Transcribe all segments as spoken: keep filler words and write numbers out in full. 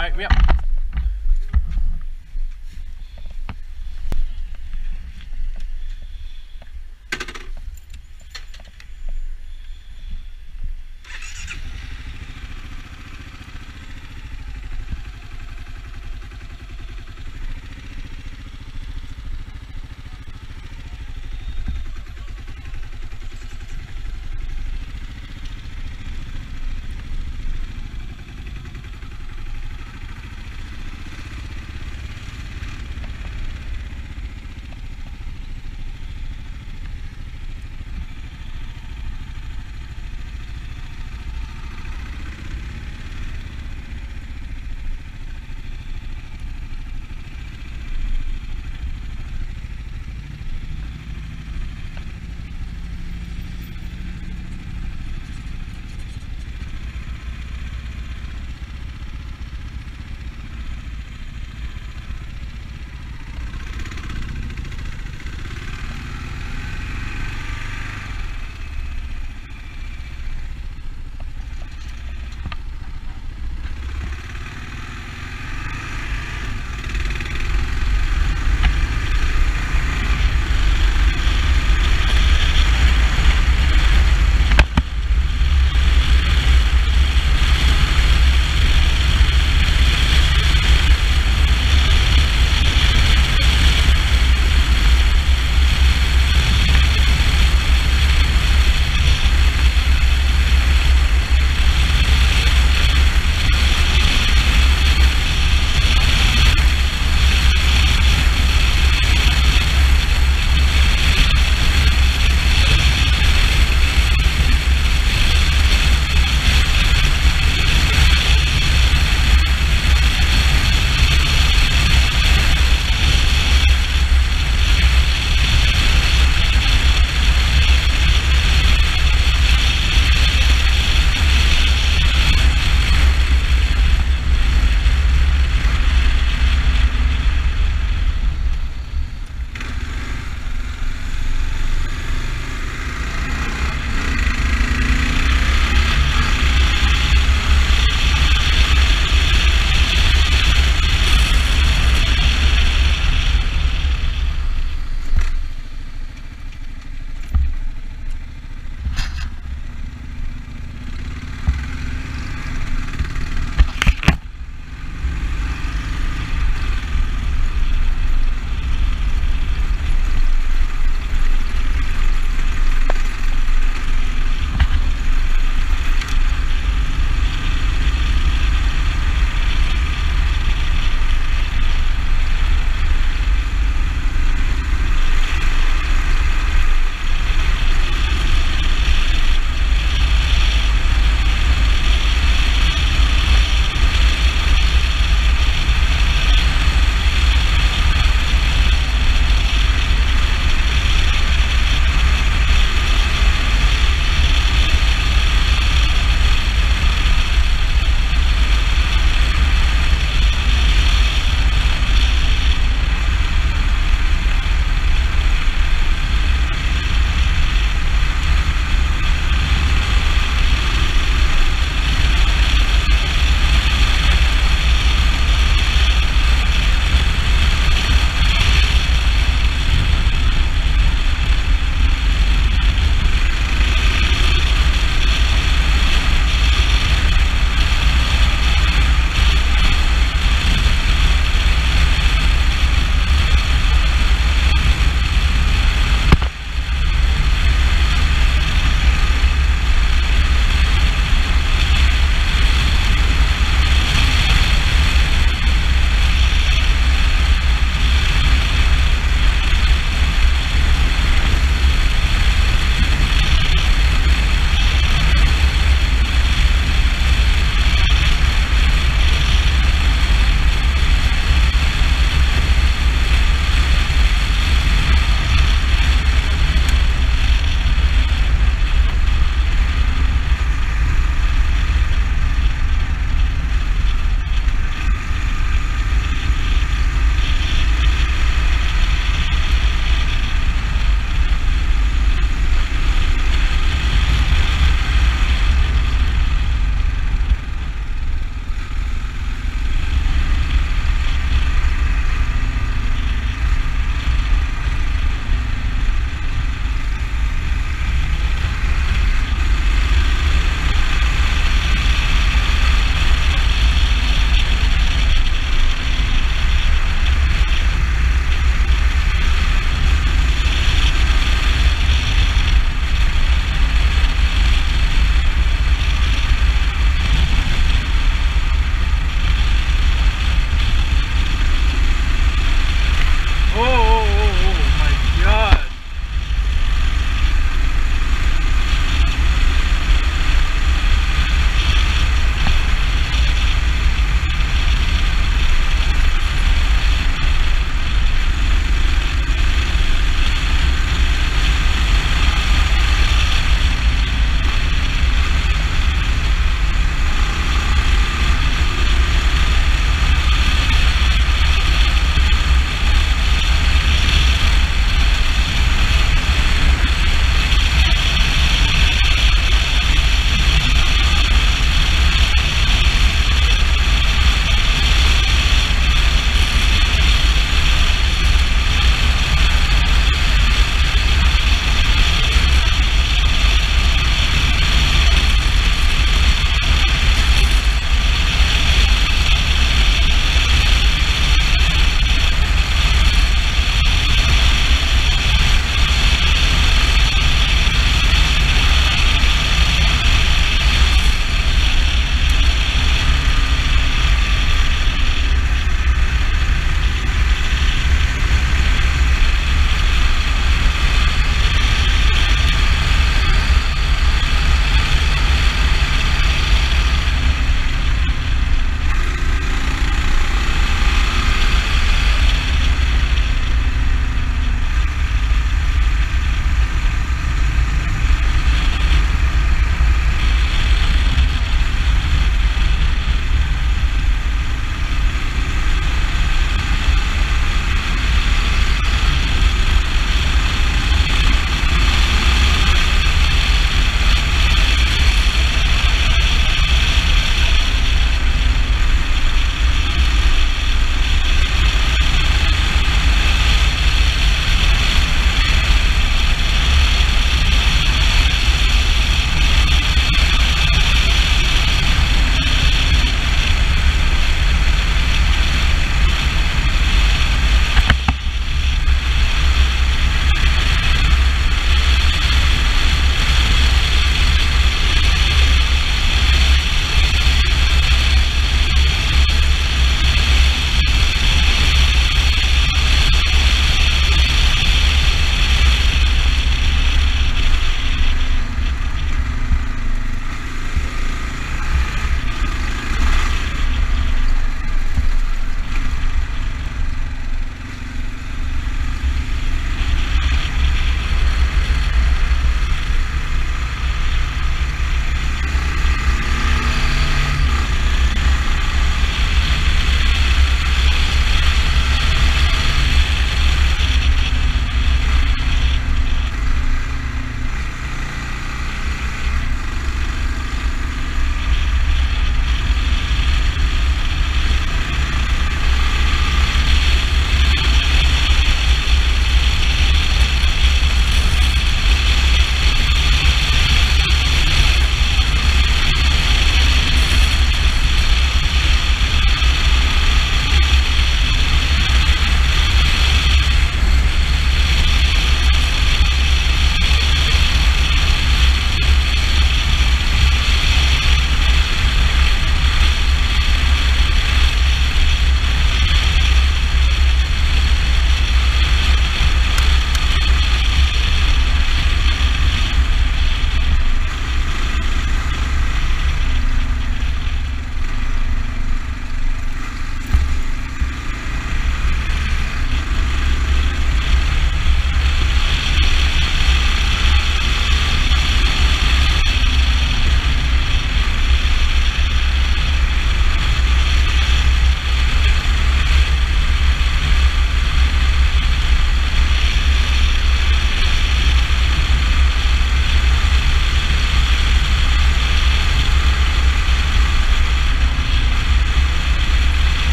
Alright, we up.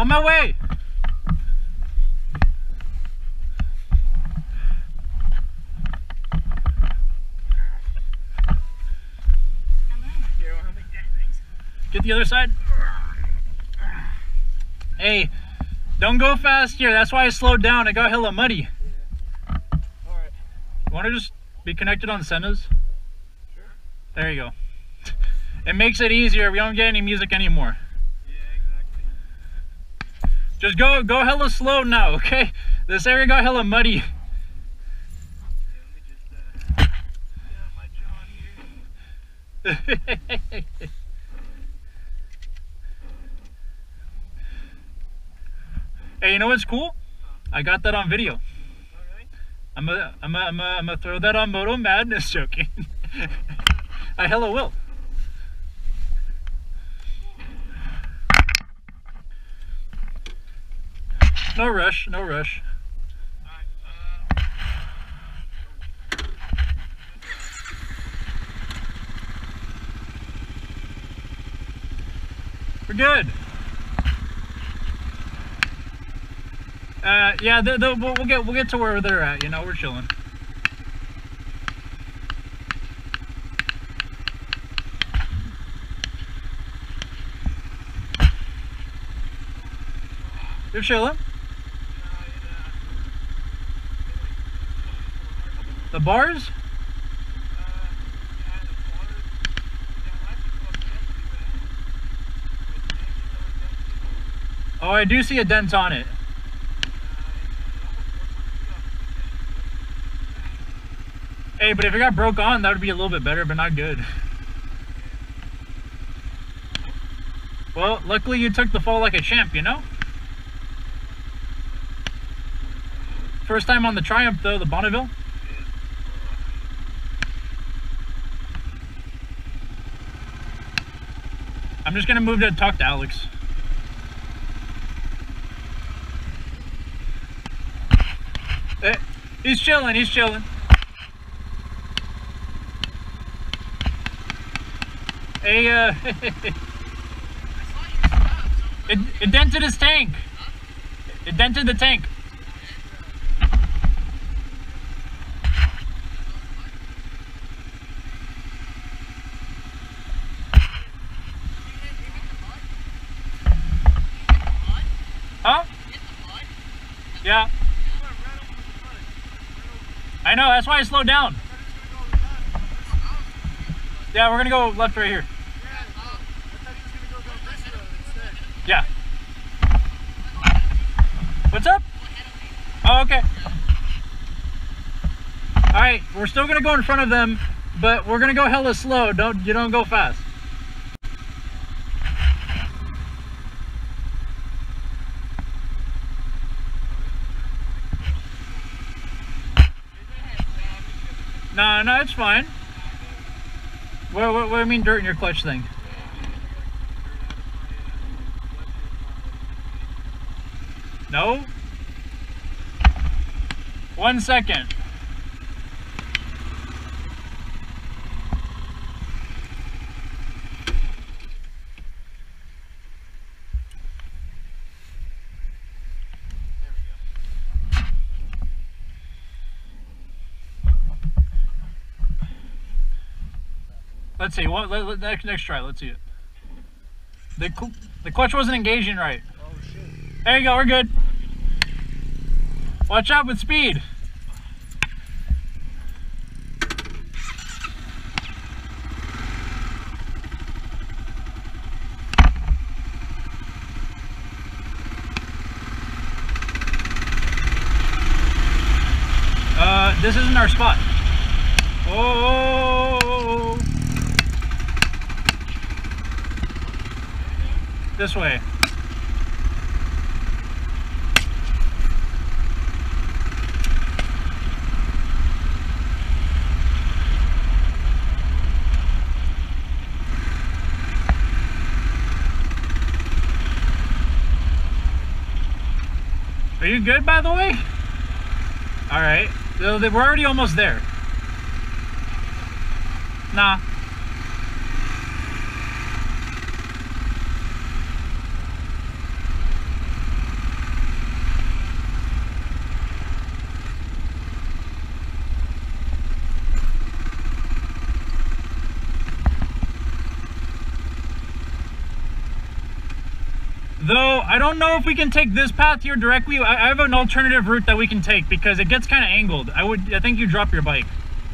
On my way. Get the other side. Hey, don't go fast here. That's why I slowed down. It got hella muddy. Yeah. All right. You want to just be connected on Senna's? Sure. There you go. It makes it easier. We don't get any music anymore. Yeah, exactly. Just go, go hella slow now, okay? This area got hella muddy. Yeah, let me just uh, get out my John here. Hey, you know what's cool? I got that on video. Oh, really? I'm gonna, I'm gonna, I'm gonna, I'm gonna throw that on Moto Madness. Joking. I hella will. No rush, no rush. All right, uh, We're good. Uh, yeah, the, the, we'll, we'll get we'll get to where they're at. You know, we're chilling. You're chilling. The bars? Oh, I do see a dent on it. Hey, but if it got broke on, that would be a little bit better, but not good. Well, luckily you took the fall like a champ, you know? First time on the Triumph though, the Bonneville. I'm just gonna move to talk to Alex. Eh, he's chilling, he's chilling. Hey, uh, it, it dented his tank. It dented the tank. Huh? Yeah. I know, that's why I slowed down. Yeah, we're gonna go left right here. Yeah. What's up? Oh, okay. Alright, we're still gonna go in front of them, but we're gonna go hella slow. Don't you don't go fast. No, no, it's fine. What, what, what do you mean dirt in your clutch thing? No? One second. Let's see. What? Let, let, next, next try. Let's see it. The cl the clutch wasn't engaging right. Oh shit. There you go. We're good. Watch out with speed. Uh, this isn't our spot. Oh. This way. Are you good, by the way? All right. So we're already almost there. Nah. Though, I don't know if we can take this path here directly. I, I have an alternative route that we can take because it gets kind of angled. I would, I think you drop your bike.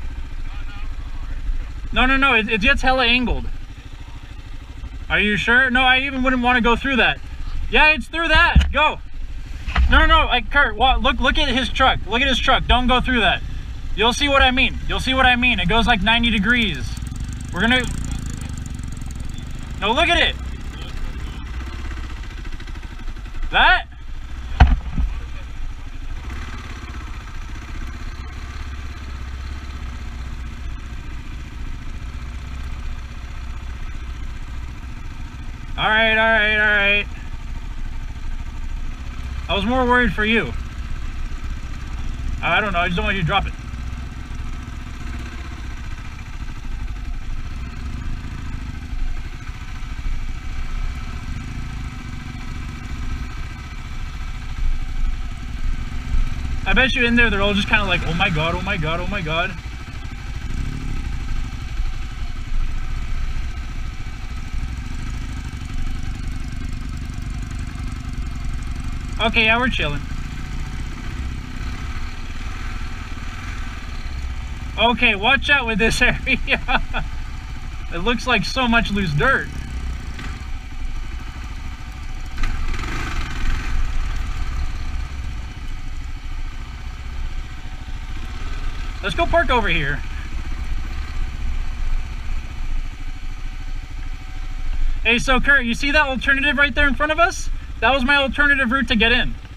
No, no, no, it, it gets hella angled. Are you sure? No, I even wouldn't want to go through that. Yeah, it's through that. Go. No, no, no, like Kurt, look, look at his truck. Look at his truck. Don't go through that. You'll see what I mean. You'll see what I mean. It goes like ninety degrees. We're gonna... No, look at it. That? All right, all right, all right. I was more worried for you. I don't know, I just don't want you to drop it. I bet you in there, they're all just kind of like, oh my God, oh my God, oh my God. Okay, yeah, we're chilling. Okay, watch out with this area. It looks like so much loose dirt. Let's go park over here. Hey, so Kurt, you see that alternative right there in front of us? That was my alternative route to get in.